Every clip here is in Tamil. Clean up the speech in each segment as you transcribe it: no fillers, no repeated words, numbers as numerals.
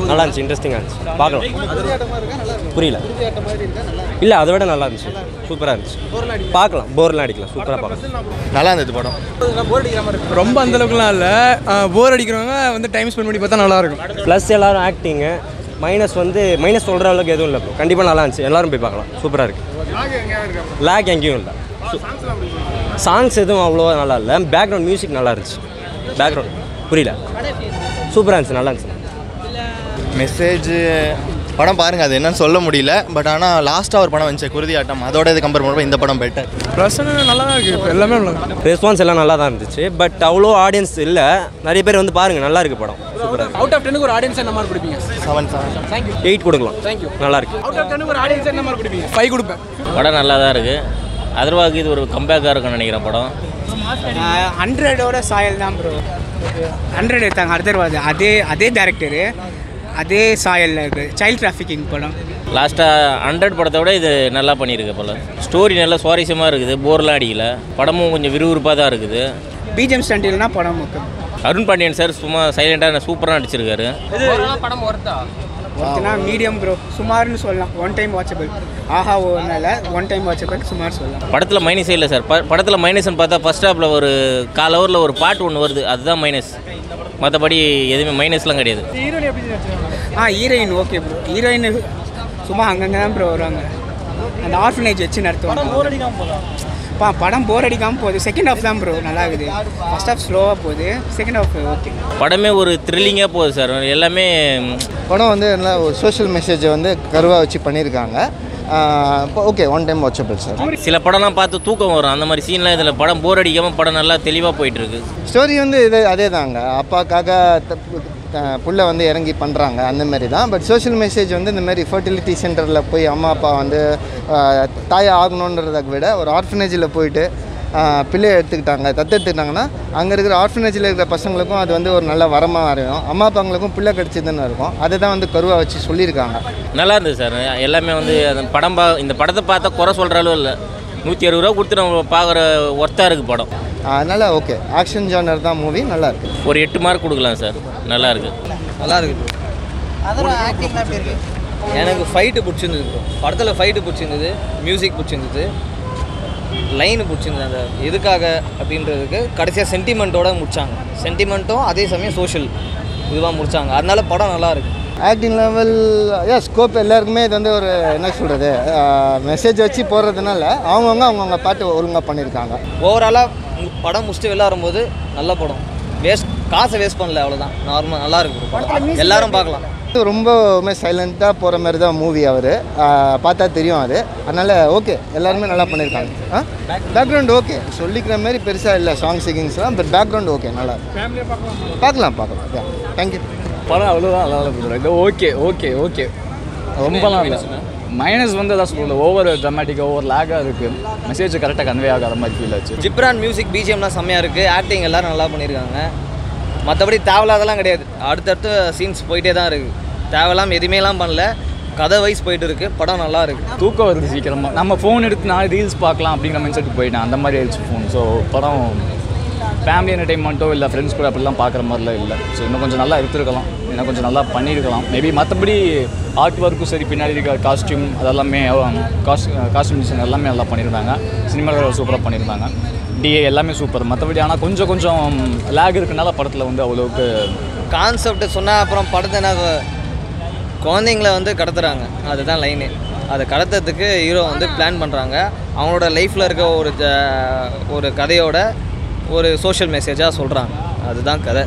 நல்லா இருந்துச்சு, இன்ட்ரெஸ்டிங்காக இருந்துச்சு, பார்க்கலாம். புரியல? இல்லை, அதை விட நல்லா இருந்துச்சு, சூப்பராக இருந்துச்சு, பார்க்கலாம், போர்லாம் அடிக்கலாம், சூப்பராக பார்க்கலாம். நல்லா இருந்தது படம். ரொம்ப அந்தளவுக்குலாம் இல்லை, போர் அடிக்கிறவங்க வந்து டைம் ஸ்பெண்ட் பண்ணி பார்த்தா நல்லாயிருக்கும். ப்ளஸ் எல்லோரும் ஆக்டிங்கு, மைனஸ் சொல்கிற அளவுக்கு எதுவும் இல்லை, கண்டிப்பாக நல்லா இருந்துச்சு, எல்லோரும் போய் பார்க்கலாம், சூப்பராக இருக்குது. லேக் எங்கேயும் இல்லை, சாங்ஸ் எதுவும் அவ்வளோவா நல்லா இல்லை, பேக்ரவுண்ட் மியூசிக் நல்லா இருந்துச்சு, பேக்ரவுண்ட் புரியல, சூப்பராக இருந்துச்சு, நல்லா இருந்துச்சு. மெசேஜ் படம் பாருங்கள், அது என்னன்னு சொல்ல முடியல. பட் ஆனால் லாஸ்ட்டாக ஒரு படம் வந்துச்சு குருதி ஆட்டம், அதோட இது கம்பேர் பண்ணுறப்ப இந்த படம் பெட்டர். ப்ளஸ் நல்லா தான் இருக்குது, இப்போ எல்லாமே ரெஸ்பான்ஸ் எல்லாம் நல்லா தான் இருந்துச்சு. பட் அவ்வளோ ஆடியன்ஸ் இல்லை, நிறைய பேர் வந்து பாருங்கள், நல்லா இருக்குது படம், சூப்பராக. அவுட் ஆஃப் 10 ஒரு ஆடியன்ஸ் என்ன மாதிரி கொடுப்பீங்க? 8 கொடுக்கலாம். தேங்க்யூ, நல்லா இருக்கு. அவுட் ஆஃப் 10 ஒரு ஆடியன்ஸ் என்ன மாதிரி கொடுப்பீங்க? 5 கொடுப்பேன். படம் நல்லா தான் இருக்குது. அதர்வாக்கு இது ஒரு கம்பேக்காக இருக்குன்னு நினைக்கிறேன் படம். 100ஓட சாயல் தான் ப்ரோ. 100 எடுத்தாங்க அதர்வாது, அதே டேரக்டரு, அதே சாயலில் இருக்குது. சைல்ட் டிராஃபிக்கிங் படம். லாஸ்ட்டாக 100 படத்தை விட இது நல்லா பண்ணியிருக்கு போல். ஸ்டோரி நல்லா சுவாரஸ்யமாக இருக்குது, போர்லாம் அடிக்கல. படமும் கொஞ்சம் விறுவிறுப்பாக தான் இருக்குது. பிஜிஎம் ஸ்டண்டில்னா படம் முக்கியம். அருண் பாண்டியன் சார் சும்மா சைலண்டாக சூப்பராக நடிச்சிருக்காரு. படம் ஒருத்தனா மீடியம் ப்ரோ, சுமார்னு சொல்லலாம். One time watchable. ஆஹா ஒன்றால் ஒன் டைம் வாட்சபிள், சுமார் சொல்லலாம். படத்தில் மைனஸே இல்லை சார். படத்தில் மைனஸ்ன்னு பார்த்தா ஃபஸ்ட் ஹாஃபில் ஒரு 1/4 ஹவரில் ஒரு பாட்டு ஒன்று வருது, அதுதான் மைனஸ். மற்றபடி எதுவுமே மைனஸ்லாம் கிடையாது. Heroine okay bro. ஹீரோயின் சும்மா அங்கங்கே தான் ப்ரோ வருவாங்க, அந்த ஆர்ஃபனேஜ் வச்சு நடத்துவாங்க. படம் போர் அடிக்காமல் போகுது. செகண்ட் ஹாஃப் தான் ப்ரோ நல்லா இருக்குது. ஃபர்ஸ்ட் ஹாஃப் ஸ்லோவாக போகுது, செகண்ட் ஹாஃப் ஓகே. படமே ஒரு த்ரில்லிங்காக போகுது சார். எல்லாமே படம் வந்து நல்லா ஒரு சோஷியல் மெசேஜை வந்து கருவாக வச்சு பண்ணியிருக்காங்க. Okay, one time watchable sir. சில படம்லாம் பார்த்து தூக்கம் வரும், அந்த மாதிரி சீன்லாம் இதில் படம் போர் அடிக்காமல் படம் நல்லா தெளிவாக போயிட்டுருக்கு. ஸ்டோரி வந்து அதே தாங்க, அப்பாக்காக புள்ள வந்து இறங்கி பண்ணுறாங்க, அந்தமாரி தான். பட் சோஷியல் மெசேஜ் வந்து இந்தமாரி ஃபர்டிலிட்டி சென்டரில் போய் அம்மா அப்பா வந்து தாயை ஆகணுன்றதை விட ஒரு ஆர்ஃபனேஜில் போயிட்டு பிள்ளையை தத்தெடுத்துக்கிட்டாங்கன்னா அங்கே இருக்கிற ஆர்ஃபனேஜில் இருக்கிற பசங்களுக்கும் அது வந்து ஒரு நல்ல வரமாக இருக்கும், அம்மா அப்பாங்களுக்கும் பிள்ளை கிடச்சிதுன்னு இருக்கும். அதை தான் வந்து கருவாக வச்சு சொல்லியிருக்காங்க. நல்லா இருந்தது சார். எல்லாமே வந்து அந்த படம் இந்த படத்தை பார்த்தா குறை சொல்கிற அளவு இல்லை. 160 ரூபா கொடுத்து நம்ம பார்க்குற ஒர்த்தாக இருக்குது படம். அதனால் ஓகே, ஆக்ஷன் ஜானர் தான் மூவி, நல்லா இருக்குது. ஒரு 8 மார்க் கொடுக்கலாம் சார். நல்லா இருக்குது. நல்லா இருக்குது. எனக்கு ஃபைட்டு பிடிச்சிருந்தது ப்ரோ. படத்தில் ஃபைட்டு பிடிச்சிருந்தது, மியூசிக் பிடிச்சிருந்தது, லைனு பிடிச்சிருந்தது. அந்த எதுக்காக அப்படின்றதுக்கு கடைசியாக சென்டிமெண்ட்டோடு முடித்தாங்க. சென்டிமெண்ட்டும் அதே சமயம் சோஷியல் இதுவாக முடித்தாங்க. அதனால படம் நல்லா இருக்குது. ஆக்டிங் லெவல் ஸ்கோப் எல்லாருக்குமே இது வந்து ஒரு என்ன சொல்கிறது, மெசேஜ் வச்சு போடுறதுனால அவங்கவுங்க பாட்டு ஒழுங்காக பண்ணியிருக்காங்க. ஓவராலாக படம் முடிச்சுட்டு வெளில வரும்போது நல்ல படம். காசை வேஸ்ட் பண்ணல, அவ்வளோதான். நார்மலாக நல்லா இருக்குது, எல்லாரும் பார்க்கலாம். ரொம்பவுமே சைலண்ட்டாக போகிற மாதிரி தான் மூவி. அவர் பார்த்தா தெரியும் அது. அதனால் ஓகே, எல்லாருமே நல்லா பண்ணியிருக்காங்க. பேக்ரவுண்ட் ஓகே, சொல்லிக்கிற மாதிரி பெருசாக இல்லை சாங் சிங்கிங்ஸ்லாம். பட் பேக்ரவுண்ட் ஓகே, நல்லா பார்க்கலாம். தேங்க்யூ. படம் அவ்வளோதான் நல்லா இருக்குது. ஓகே ரொம்பலாம் இல்லை. மைனஸ் வந்து அதான் சொல்ல, ஓவர் ட்ராமேட்டிக்காக ஓவர் லேக்காக இருக்குது. மெசேஜ் கரெக்டாக கன்வே ஆகாத மாதிரி ஃபீல் ஆச்சு. ஜிப்ரான் மியூசிக் பிஜிஎம்லாம் செம்மையாக இருக்குது. ஆக்டிங் எல்லோரும் நல்லா பண்ணியிருக்காங்க. மற்றபடி தேவையில்லாதெல்லாம் கிடையாது. அடுத்தடுத்து சீன்ஸ் போயிட்டே தான் இருக்குது. தேவையில்லாமல் எதுவுமேலாம் பண்ணல, கதை வைஸ் போயிட்டு இருக்குது. படம் நல்லா இருக்குது. தூக்கம் வருது சீக்கிரமாக. நம்ம ஃபோன் எடுத்து நான் ரீல்ஸ் பார்க்கலாம் அப்படிங்கிற மைண்ட் செட்டு போயிட்டேன், அந்த மாதிரி ஆயிடுச்சு ஃபோன். ஸோ படம் ஃபேமிலி என்டர்டைன்மெண்ட்டோ இல்லை ஃப்ரெண்ட்ஸ் கூட அப்படிலாம் பார்க்குற மாதிரிலாம் இல்லை. ஸோ இன்னும் கொஞ்சம் நல்லா எடுத்துருக்கலாம், இன்னும் கொஞ்சம் நல்லா பண்ணியிருக்கலாம் மேபி. மற்றபடி ஆர்ட் ஒர்க்கும் சரி, பின்னாடி இருக்க காஸ்டியூம் அதெல்லாமே காஸ்டியூம் டிசைன் எல்லாமே நல்லா பண்ணியிருந்தாங்க. சினிமாவில் சூப்பராக பண்ணியிருந்தாங்க. டிஏ எல்லாமே சூப்பர். மற்றபடி ஆனால் கொஞ்சம் லேக் இருக்குனால படத்தில் வந்து அவ்வளோவுக்கு கான்செப்ட் சொன்னால் அப்புறம் படத்தை என்ன குழந்தைங்கள வந்து கடத்துறாங்க, அதுதான் லைனு. அதை கடத்துறதுக்கு ஹீரோ வந்து பிளான் பண்ணுறாங்க. அவங்களோட லைஃப்பில் இருக்க ஒரு கதையோட ஒரு சோஷியல் மெசேஜாக சொல்கிறாங்க, அதுதான் கதை.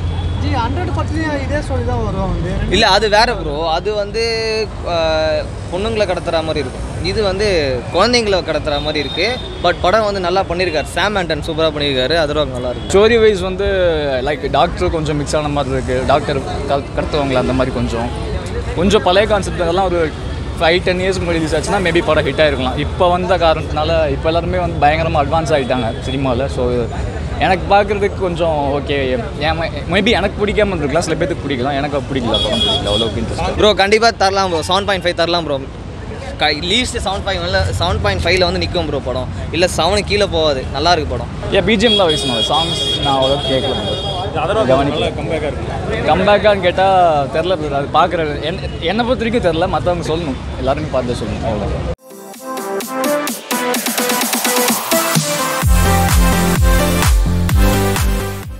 இதே சொல்லி தான் வரும். இல்லை, அது வேறு ப்ரோ. அது வந்து பொண்ணுங்களை கடத்துகிற மாதிரி இருக்கும், இது வந்து குழந்தைங்களை கடத்துகிற மாதிரி இருக்குது. பட் படம் வந்து நல்லா பண்ணியிருக்காரு. சாம் ஆண்டன் சூப்பராக பண்ணியிருக்காரு. அதுவும் நல்லா இருக்குது. ஸ்டோரி வைஸ் வந்து லைக் டாக்டர் கொஞ்சம் மிக்ஸ் ஆன மாதிரி இருக்குது. டாக்டர் கடத்துவாங்களே அந்த மாதிரி கொஞ்சம் பழைய கான்செப்ட். அதெல்லாம் ஒரு 5-10 இயர்ஸ்க்கு முன்னாடி ரிலீஸ் ஆச்சுன்னா மேபி படம் ஹிட் ஆகிருக்கலாம். இப்போ வந்த காரணத்தினால இப்போ எல்லாருமே வந்து பயங்கரமாக அட்வான்ஸ் ஆகிட்டாங்க சினிமாவில். ஸோ எனக்கு பார்க்குறதுக்கு கொஞ்சம் ஓகே. மேபி எனக்கு பிடிக்காமல் இருக்கலாம், சில பேருக்கு பிடிக்கலாம். எனக்கு பிடிக்கல, படம் பிடிக்கல, அவ்வளோக்கு இன்ட்ரெஸ்ட். ப்ரோ கண்டிப்பாக தரலாம் ப்ரோ. 7.5 தரலாம் ப்ரோ. லீஸ்ட் 7.5 வந்து நிற்கும் ப்ரோ படம். இல்லை 7 கீழே போகாது. நல்லா இருக்கு படம். பிஜிஎம்லாம் வயசு சாங்ஸ் நான் அவ்வளோ கேட்கல, கவனிக்கல. கம்பேக்கான்னு கேட்டால் தெரில, அது பார்க்குற என்னை பொறுத்த வரைக்கும் தெரில, மற்றவங்க சொல்லணும், எல்லாருமே பார்த்து சொல்லணும், அவ்வளோ.